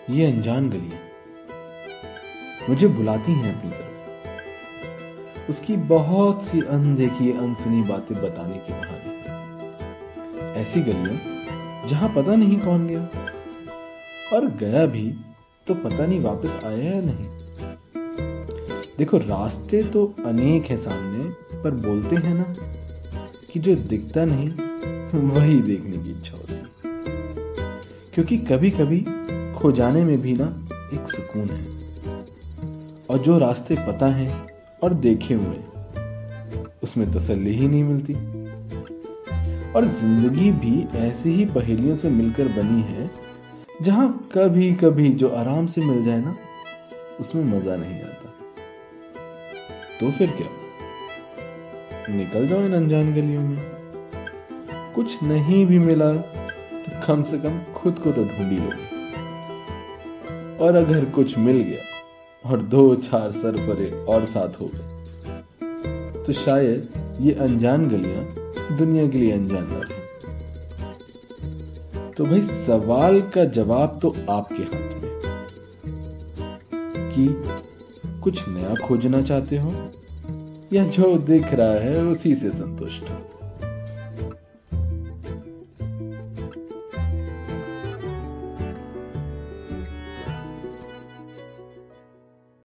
ये अनजान गलियां मुझे बुलाती हैं अपनी तरफ, उसकी बहुत सी अनदेखी अनसुनी बातें बताने के बहाने। ऐसी गलियां जहां पता नहीं कौन गया, और गया भी तो पता नहीं वापस आया या नहीं। देखो, रास्ते तो अनेक है सामने, पर बोलते हैं ना कि जो दिखता नहीं वही देखने की इच्छा होती है। क्योंकि कभी कभी खो जाने में भी ना एक सुकून है, और जो रास्ते पता है और देखे हुए उसमें तसल्ली ही नहीं मिलती। और जिंदगी भी ऐसी ही पहेलियों से मिलकर बनी है, जहां कभी कभी जो आराम से मिल जाए ना, उसमें मजा नहीं आता। तो फिर क्या, निकल जाओ इन अनजान गलियों में। कुछ नहीं भी मिला तो कम से कम खुद को तो ढूंढ ही लोगे। और अगर कुछ मिल गया और दो चार सरफरे और साथ हो गए, तो शायद ये अनजान गलियां दुनिया के लिए अनजान ना रही। तो भाई, सवाल का जवाब तो आपके हाथ में, कि कुछ नया खोजना चाहते हो या जो दिख रहा है उसी से संतुष्ट हो।